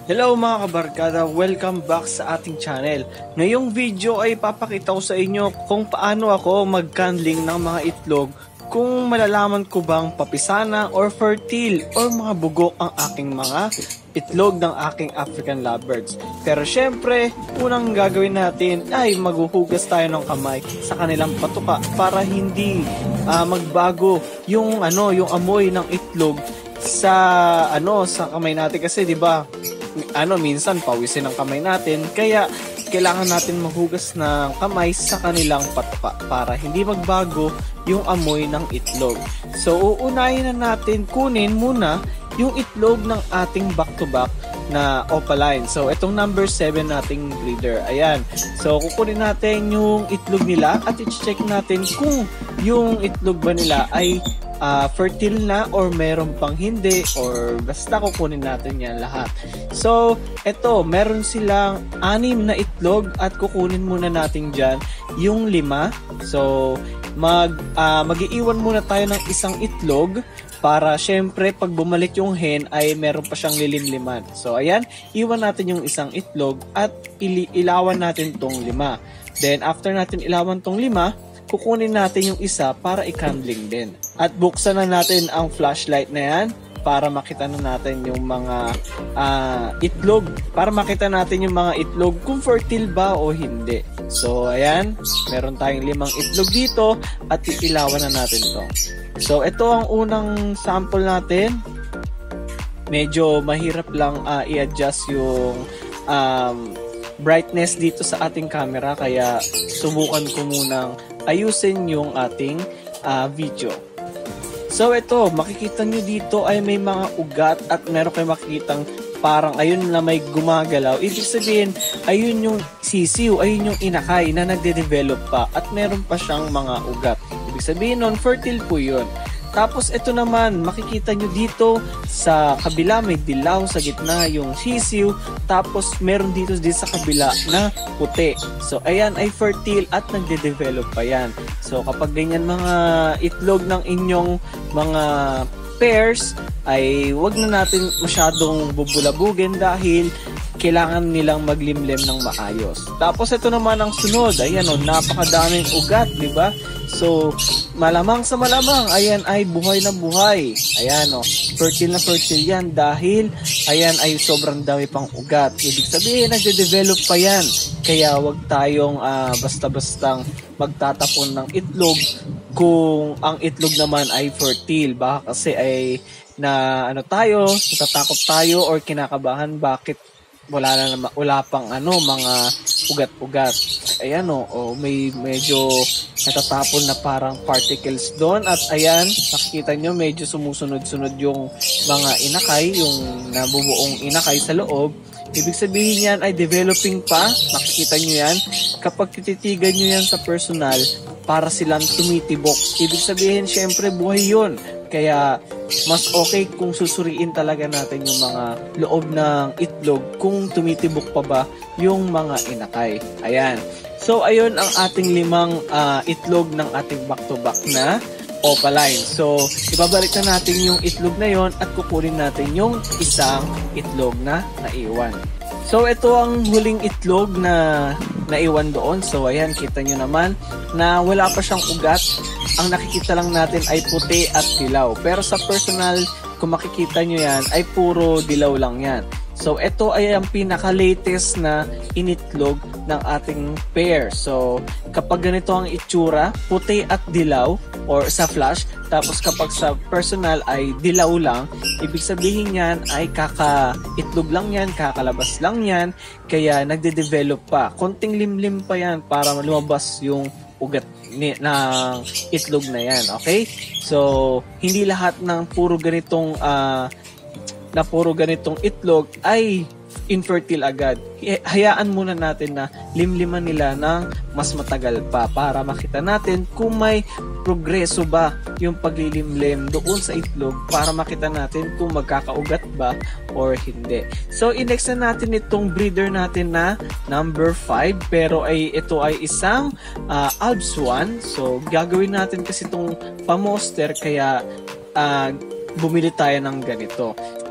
Hello mga kabarkada, welcome back sa ating channel. Ngayong video ay papakita ko sa inyo kung paano ako mag-candling ng mga itlog, kung malalaman ko bang papisana or fertile or mga bugok ang aking mga itlog ng aking African lovebirds. Pero syempre, unang gagawin natin ay maghuhugas tayo ng kamay sa kanilang patuka para hindi magbago yung amoy ng itlog sa kamay natin, kasi 'di ba? Minsan pawisin ang kamay natin, kaya kailangan natin maghugas ng kamay sa kanilang patuka para hindi magbago yung amoy ng itlog. So uunahin na natin kunin muna yung itlog ng ating back-to-back na opaline. So itong number 7 nating breeder. Ayan. So kukunin natin yung itlog nila at i-check natin kung yung itlog ba nila ay fertile na or meron pang hindi, or basta kukunin natin yan lahat. So eto, meron silang 6 na itlog at kukunin muna natin dyan yung 5. So mag-iiwan muna tayo ng isang itlog para syempre pag bumalik yung hen ay meron pa siyang lilimliman. So ayan, iwan natin yung isang itlog at ilawan natin tong 5. Then after natin ilawan tong 5, kukunin natin yung isa para i-candling din. At buksan na natin ang flashlight na yan para makita na natin yung mga itlog. Para makita natin yung mga itlog kung fertile ba o hindi. So ayan, meron tayong 5 itlog dito at iilawan na natin to. So ito ang unang sample natin. Medyo mahirap lang i-adjust yung brightness dito sa ating camera, kaya subukan ko munang ayusin yung ating video. So ito, makikita nyo dito ay may mga ugat at meron kayo makikitang parang ayun na may gumagalaw. Ibig sabihin, ayun yung sisiw, ayun yung inakay na nagde-develop pa at meron pa siyang mga ugat. Ibig sabihin nun, fertile po yun. Tapos ito naman, makikita nyo dito sa kabila may dilaw sa gitna yung sisiw, tapos meron dito din sa kabila na puti. So ayan ay fertile at nagde-develop pa yan. So kapag ganyan mga itlog ng inyong mga pairs, ay wag na natin masyadong bubulabugin dahil kailangan nilang maglimlim ng maayos. Tapos ito naman ang sunod, ayan napakadaming ugat, di ba? So malamang sa malamang, ayan ay buhay na buhay. Ayan fertile na fertile yan dahil ayan ay sobrang dami pang ugat. Ibig sabihin nagde-develop pa yan. Kaya wag tayong basta-bastang magtatapon ng itlog kung ang itlog naman ay fertile. Baka kasi ay natatakot tayo or kinakabahan bakit wala pang mga ugat-ugat. Ayan may medyo natatapon na parang particles doon, at ayan nakikita nyo medyo sumusunod-sunod yung mga inakay, yung nabubuong inakay sa loob. Ibig sabihin yan ay developing pa. Makikita nyo yan kapag tititigan nyo yan sa personal, para silang tumitibok. Ibig sabihin syempre buhay yun. Kaya mas okay kung susuriin talaga natin yung mga loob ng itlog kung tumitibok pa ba yung mga inakay. Ayan. So ayun ang ating 5 itlog ng ating back-to-back na opaline. So ibabalik na natin yung itlog na yon at kukunin natin yung isang itlog na naiwan. So ito ang huling itlog na naiwan doon. So ayan, kita nyo naman na wala pa siyang ugat. Ang nakikita lang natin ay puti at dilaw. Pero sa personal, kung makikita nyo yan, ay puro dilaw lang yan. So ito ay ang pinaka-latest na initlog ng ating pair. So kapag ganito ang itsura, puti at dilaw or sa flash, tapos kapag sa personal ay dilaw lang, ibig sabihin yan ay kaka-itlog lang yan, kakalabas lang yan, kaya nagde-develop pa. Konting limlim pa yan para lumabas yung ugat ng itlog na yan. Okay? So hindi lahat ng puro ganitong itlog ay infertile agad. Hayaan muna natin na limliman nila ng mas matagal pa para makita natin kung may progreso ba yung paglilimlim doon sa itlog, para makita natin kung magkakaugat ba or hindi. So i-next na natin itong breeder natin na number 5, pero ito ay isang Albs 1. So gagawin natin kasi itong pamoster, kaya bumili tayo ng ganito.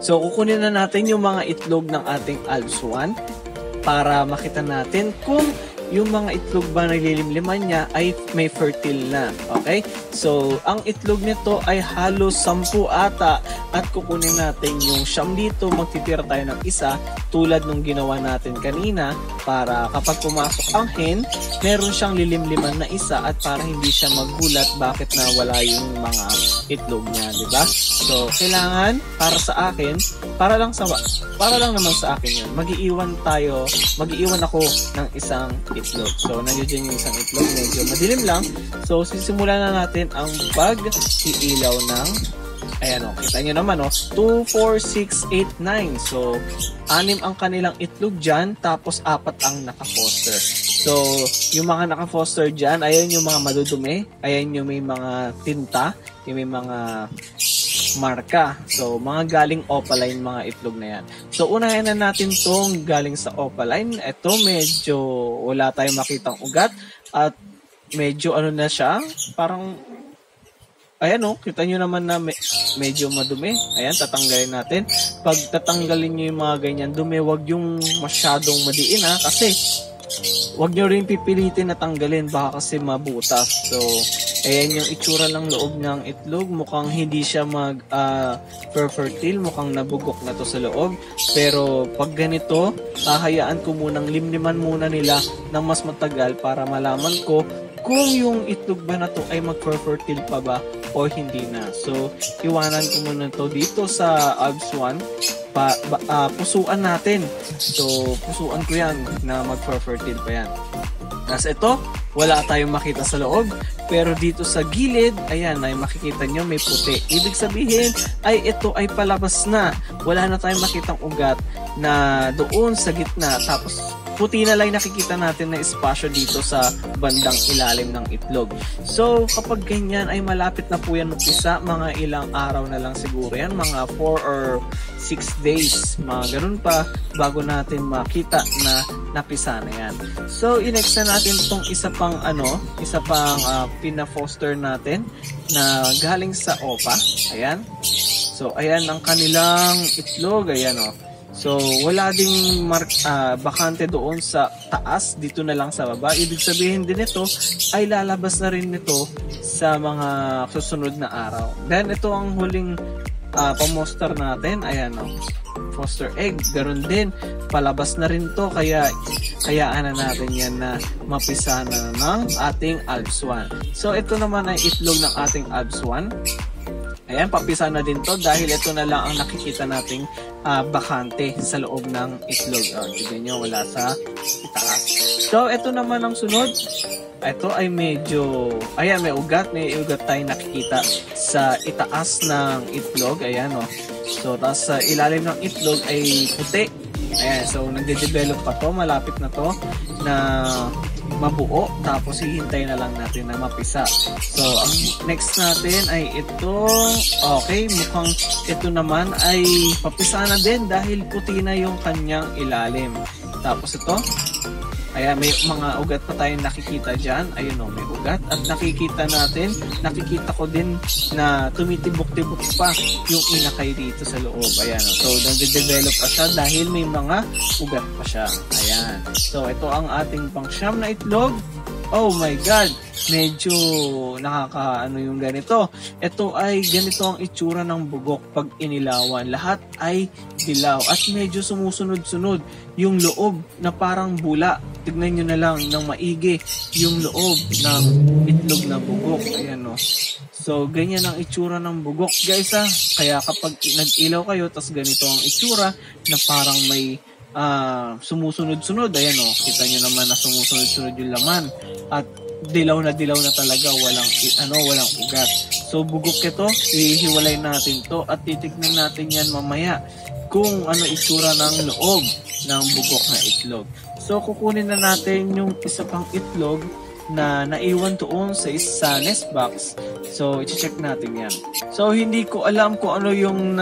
So, kukunin na natin yung mga itlog ng ating Alps 1 para makita natin kung yung mga itlog ba na nililimliman niya ay may fertile na. Okay? So, ang itlog nito ay halos 10 ata at kukunin natin yung siyam dito. Magtitira tayo ng isa tulad nung ginawa natin kanina para kapag pumasok ang hen, meron siyang lilimliman na isa at para hindi siya magulat bakit na wala yung mga itlog niya, di ba? So, kailangan para sa akin, para lang naman sa akin yun. Mag-iiwan ako ng isang itlog. So, nandiyan yung isang itlog, medyo madilim lang. So, sisimulan na natin ang pag-iilaw ng, ayan o, kita nyo naman o, 2, 4, 6, 8, 9. So, 6 ang kanilang itlog dyan, tapos 4 ang naka-foster. So, yung mga naka-foster dyan, ayan yung mga madudumi, ayan yung may mga tinta, yung may mga marka. So, mga galing opaline mga itlog na yan. So, unahin na natin tong galing sa opaline. Ito, medyo wala tayong makitang ugat at medyo ano na siya, parang ayan o, kita nyo naman na medyo madumi. Ayan, tatanggalin natin. Pag tatanggalin nyo yung mga ganyan dumi, wag yung masyadong madiin kasi wag nyo rin pipilitin na tanggalin, baka kasi mabutas. So, ayan yung itsura ng loob ng itlog. Mukhang hindi siya fertile, mukhang nabugok na to sa loob. Pero pag ganito, hahayaan ko munang limliman muna nila ng mas matagal para malaman ko kung yung itlog ba na to ay mag-fertile pa ba o hindi na. So, iwanan ko muna to dito sa Alps 1. Pusuan natin. So, pusuan ko yan na mag-fertile pa yan. Kasi ito, wala tayong makita sa loob. Pero dito sa gilid, ayan, ay makikita nyo may puti. Ibig sabihin, ay ito ay palabas na. Wala na tayong makitang ugat na doon sa gitna. Tapos, puti na lang nakikita natin na espasyo dito sa bandang ilalim ng itlog. So, kapag ganyan ay malapit na po yan magpisa, mga ilang araw na lang siguro yan, mga 4 or 6 days, mga ganun pa, bago natin makita na napisa na yan. So, inext na natin itong isa pang pina-foster natin na galing sa OPA. Ayan. So, ayan ang kanilang itlog. Ayan o. So, wala ding bakante doon sa taas, dito na lang sa baba. Ibig sabihin din ito ay lalabas na rin nito sa mga susunod na araw. Then, ito ang huling pamoster natin. Ayan o. Foster egg. Ganon din. Palabas na rin to. Kayaan na natin yan na mapisa na ng ating Alps 1. So, ito naman ay itlog ng ating Alps 1. Ayan, papisa na din to dahil ito na lang ang nakikita nating bakante sa loob ng itlog. Tignan nyo, wala sa itaas. So, ito naman ang sunod. Ito ay medyo, ayan, may ugat tayong nakikita sa itaas ng itlog. Ayan o. So, tapos sa ilalim ng itlog ay puti. Ayan, so nagde-develop pa to, malapit na to na mabuo, tapos hihintayin na lang natin na mapisa. So, ang next natin ay itong, okay, mukhang ito naman ay papisa na din dahil puti na yung kanyang ilalim. Tapos ito, ayan, may mga ugat pa tayong nakikita dyan. Ayun o, may ugat. At nakikita ko din na tumitibok-tibok pa yung inakay dito sa loob. Ayan o. So, nagde-develop pa siya dahil may mga ugat pa siya. Ayan. So, ito ang ating pang-siyam na itlog. Oh my God! Medyo nakakaano yung ganito. Ito ay ganito ang itsura ng bugok pag inilawan. Lahat ay dilaw at medyo sumusunod-sunod yung loob na parang bula. Tignan nyo na lang ng maigi yung loob ng itlog na bugok. Ayan o. So, ganyan ang itsura ng bugok, guys ha. Kaya kapag nag-ilaw kayo, tas ganito ang itsura na parang may sumusunod-sunod. Ayan o, kita nyo naman na sumusunod-sunod yung laman. At dilaw na talaga, walang ugat. So, bugok ito, ihiwalay natin to at titignan natin yan mamaya kung ano itsura ng loob ng bugok na itlog. So, kukunin na natin yung isa pang itlog na naiwan doon sa nest box. So, i-check natin yan. So, hindi ko alam kung ano yung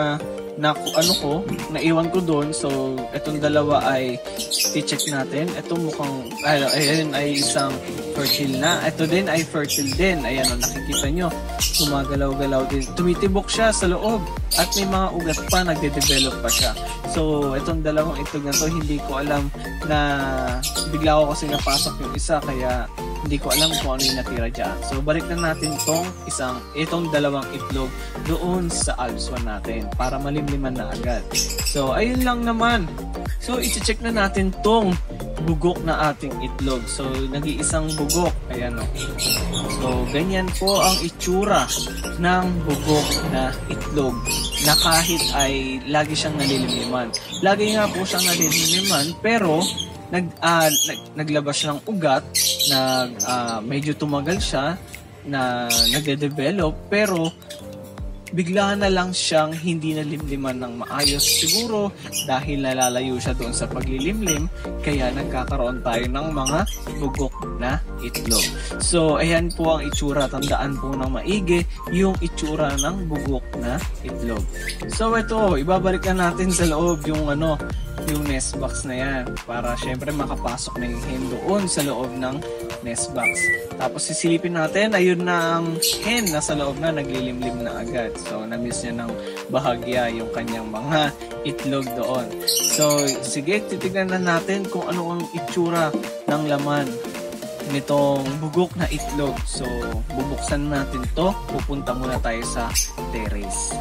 naiwan ko doon. So, itong dalawa ay i-check natin. Ito mukhang, ayun ay isang fertile na. Ito din ay fertile din. Ayan o, nakikita nyo. Gumagalaw-galaw din. Tumitibok siya sa loob. at may mga ugat pa, nagde-develop pa siya. So itong dalawang itlog na to, hindi ko alam na bigla ko kasi napasok yung isa, kaya hindi ko alam kung ano yung natira dyan. So balik na natin itong dalawang itlog doon sa Alps 1 natin para malimliman na agad. So ayun lang naman. So i-check na natin tong bugok na ating itlog. So nag-iisang bugok, ayan o. So ganyan po ang itsura ng bugok na itlog na kahit ay lagi siyang nalilimliman. Lagi nga po siyang nalilimliman, pero naglabas siya ng ugat, medyo tumagal siya, na nagde-develop, pero bigla na lang siyang hindi nalimliman ng maayos, siguro dahil nalalayo siya doon sa paglilimlim, kaya nagkakaroon tayo ng mga bugok na itlog. So ayan po ang itsura, tandaan po ng maigi yung itsura ng bugok na itlog. So ito, ibabalik na natin sa loob yung nest box na yan, para syempre makapasok na yung hen doon sa loob ng nest box. Tapos sisilipin natin, ayun na ang hen na sa loob na, naglilimlim na agad. So na-miss niya ng bahagya yung kanyang mga itlog doon. So sige, titignan na natin kung ano ang itsura ng laman nitong bugok na itlog. So bubuksan natin to, pupunta muna tayo sa terrace.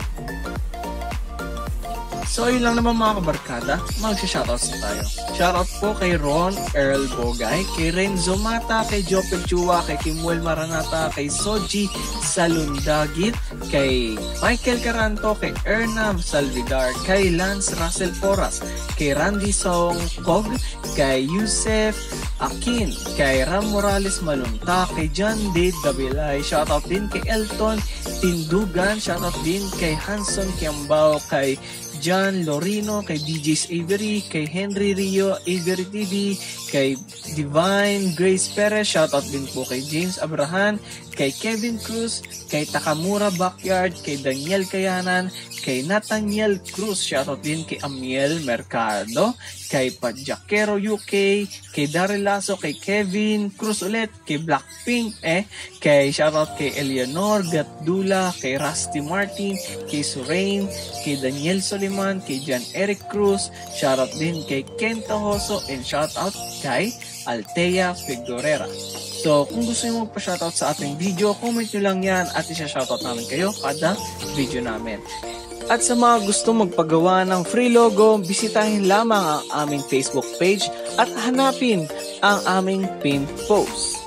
So ayun lang naman mga kabarkada, magsha-shoutouts na tayo. Shoutout po kay Ron Earl Bogay, kay Renzo Mata, kay Jopel Chua, kay Kimuel Maranata, kay Soji Salundagit, kay Michael Caranto, kay Ernab Salvidar, kay Lance Russell Porras, kay Randy Song Kog, kay Yusef Akin, kay Ram Morales Malunta, kay John Dade Dabilay, shoutout din kay Elton Tindugan, shoutout din kay Hanson Kiambao, kay John Lorino, kay DJ's Avery, kay Henry Rio, Avery TV, kay Divine Grace Perez, shoutout din po kay James Abrahan, kay Kevin Cruz, kay Takamura Backyard, kay Daniel Kayanan, kay Nathaniel Cruz, shoutout din kay Amiel Mercado, kay Padjakero UK, kay Daryl Lasso, kay Kevin Cruz ulit, kay Blackpink, kay shoutout kay Eleanor Gatdula, kay Rusty Martin, kay Surain, kay Daniel Soliman, kay John Eric Cruz, shoutout din kay Ken Tahoso, and shoutout kay Altea Figuerera. So, kung gusto nyo magpa-shoutout sa ating video, comment nyo lang yan at isa-shoutout namin kayo kada video namin. At sa mga gusto magpagawa ng free logo, bisitahin lamang ang aming Facebook page at hanapin ang aming pin post.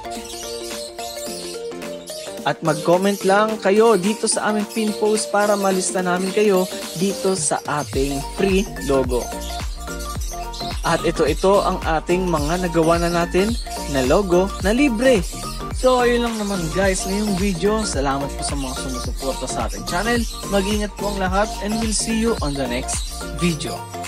At mag-comment lang kayo dito sa aming pin post para malista namin kayo dito sa ating free logo. At ito ang ating mga nagawa na natin na logo na libre. So ayun lang naman guys ngayong video. Salamat po sa mga sumusuporta sa ating channel. Mag-ingat po ang lahat and we'll see you on the next video.